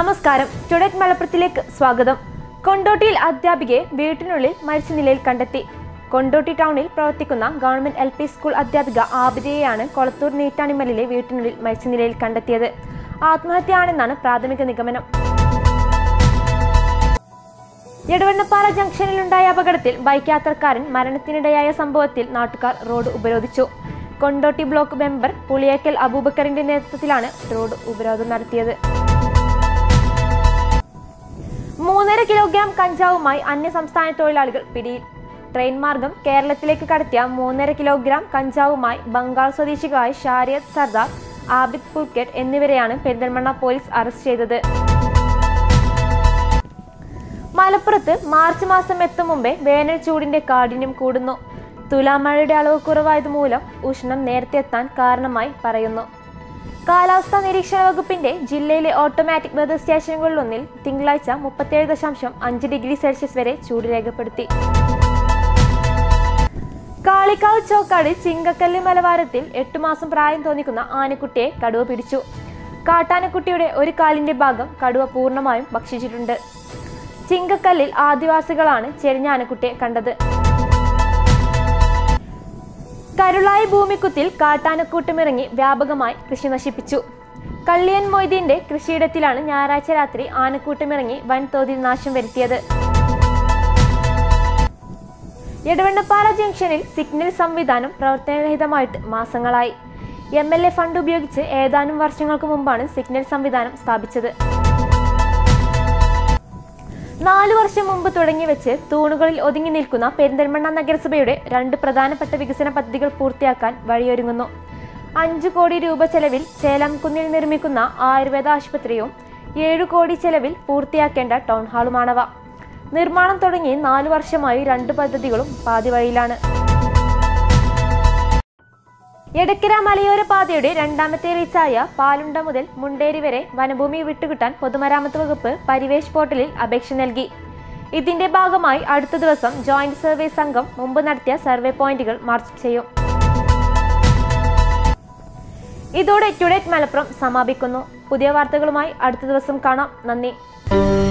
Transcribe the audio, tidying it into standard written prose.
നമസ്കാരം. ടുഡേറ്റ് മലപ്പുറത്തിലേക്ക് സ്വാഗതം. കൊണ്ടോട്ടിയിൽ അധ്യാപികയെ വീട്ടിനുള്ളിൽ മരിച്ച നിലയിൽ കണ്ടെത്തി. കൊണ്ടോട്ടി ടൗണിൽ പ്രവർത്തിക്കുന്ന ഗവൺമെന്റ് LP സ്കൂൾ അധ്യാപിക ആബിദയെയാണ് കൊളത്തൂർ നീട്ടാണിമലിലെ വീട്ടിനുള്ളിൽ മരിച്ച നിലയിൽ കണ്ടെത്തിയത്. ആത്മഹത്യയാണെന്നാണ് പ്രാഥമിക നിഗമനം. എടവണ്ണപ്പാറ ജംഗ്ഷനിലുണ്ടായ അപകടത്തിൽ ബൈക്ക് യാത്രക്കാരൻ മരണത്തിനിടയായ സംഭവത്തിൽ നാട്ടുകാർ റോഡ് ഉപരോധിച്ചു. കൊണ്ടോട്ടി ബ്ലോക്ക് മെമ്പർ പുളിയേക്കൽ അബൂബക്കറിന്റെ നേതൃത്വത്തിലാണ് റോഡ് ഉപരോധം നടത്തിയത്. 3.5 കിലോഗ്രാം കഞ്ചാവുമായി അന്യസംസ്ഥാന തൊഴിലാളികൾ പിടിയിൽ. ട്രെയിൻ മാർഗം കേരളത്തിലേക്ക് കടത്തിയ 3.5 കിലോഗ്രാം കഞ്ചാവുമായി ബംഗാൾ സ്വദേശികളായ ഷാരിയത്ത് സർദാർ, ആബിദ് പുൽക്കറ്റ് എന്നിവരെയാണ് പെരിന്തൽമണ്ണ പോലീസ് അറസ്റ്റ് ചെയ്തത്. മലപ്പുറത്ത് മാർച്ച് മാസം എത്തും മുമ്പേ വേനൽ ചൂടിന്റെ കാഠിന്യം കൂടുന്നു. തുലാമഴയുടെ അളവ് കുറവായതുമൂലം ഉഷ്ണം നേരത്തെ എത്താൻ കാരണമായി പറയുന്നു. കാലാവസ്ഥാ നിരീക്ഷണ വകുപ്പിന്റെ ജില്ലയിലെ ഓട്ടോമാറ്റിക് വെതർ സ്റ്റേഷനുകളിലൊന്നിൽ തിങ്കളാഴ്ച 37.5 ഡിഗ്രി സെൽഷ്യസ് വരെ ചൂട് രേഖപ്പെടുത്തി. കാളിക്കാവ് ചോക്കാട് ചിങ്കക്കല്ല് മലവാരത്തിൽ 8 മാസം പ്രായം തോന്നിക്കുന്ന ആനക്കുട്ടിയെ കടുവ പിടിച്ചു. കാട്ടാനക്കുട്ടിയുടെ ഒരു കാലിന്റെ ഭാഗം കടുവ പൂർണ്ണമായും ഭക്ഷിച്ചിട്ടുണ്ട്. ചിങ്കക്കല്ലിൽ ആദിവാസികളാണ് ചെരിഞ്ഞ ആനക്കുട്ടിയെ കണ്ടത്. കരുളായി ഭൂമിക്കുത്തിൽ കാട്ടാനക്കൂട്ടമിറങ്ങി വ്യാപകമായി കൃഷി നശിപ്പിച്ചു. കള്ളിയൻ മൊയ്തീന്റെ കൃഷിയിടത്തിലാണ് ഞായറാഴ്ച രാത്രി ആനക്കൂട്ടമിറങ്ങി വൻതോതിൽ നാശം വരുത്തിയത്. എടവണ്ണപ്പാറ ജംഗ്ഷനിൽ സിഗ്നൽ സംവിധാനം പ്രവർത്തനരഹിതമായിട്ട് മാസങ്ങളായി. MLA ഫണ്ട് ഉപയോഗിച്ച് ഏതാനും വർഷങ്ങൾക്ക് മുമ്പാണ് സിഗ്നൽ സംവിധാനം സ്ഥാപിച്ചത്. 4 വർഷം മുമ്പ് തുടങ്ങിവെച്ച് തൂണുകളിൽ ഒതുങ്ങി നിൽക്കുന്ന പെരിന്തൽമണ്ണ നഗരസഭയുടെ 2 പ്രധാനപ്പെട്ട വികസന പദ്ധതികൾ പൂർത്തിയാക്കാൻ വഴിയൊരുങ്ങുന്നു. 5 കോടി രൂപ ചെലവിൽ ചേലാംകുന്നിൽ നിർമ്മിക്കുന്ന ആയുർവേദ ആശുപത്രിയും 7 കോടി ചെലവിൽ പൂർത്തിയാക്കേണ്ട ടൗൺ ഹാളുമാണവ. നിർമ്മാണം തുടങ്ങി 4 വർഷമായി 2 പദ്ധതികളും പാതിവഴിയിലാണ്. എടക്കര മലയോര പാതയുടെ 2ാമത്തെ റീച്ചായ പാലുണ്ട മുതൽ മുണ്ടേരി വരെ വനഭൂമി വിട്ടുകിട്ടാൻ പൊതുമരാമത്ത് വകുപ്പ് പരിവേഷ് പോർട്ടലിൽ അപേക്ഷ നൽകി. ഇതിന്റെ ഭാഗമായി അടുത്ത ദിവസം ജോയിന്റ് സർവേ സംഘം മുമ്പ് നടത്തിയ സർവേ പോയിന്റുകൾ മാർക്ക് ചെയ്യും. ഇതോടെ ടുഡേറ്റ് മലപ്പുറം സമാപിക്കുന്നു. പുതിയ വാർത്തകളുമായി അടുത്ത ദിവസം കാണാം. നന്ദി.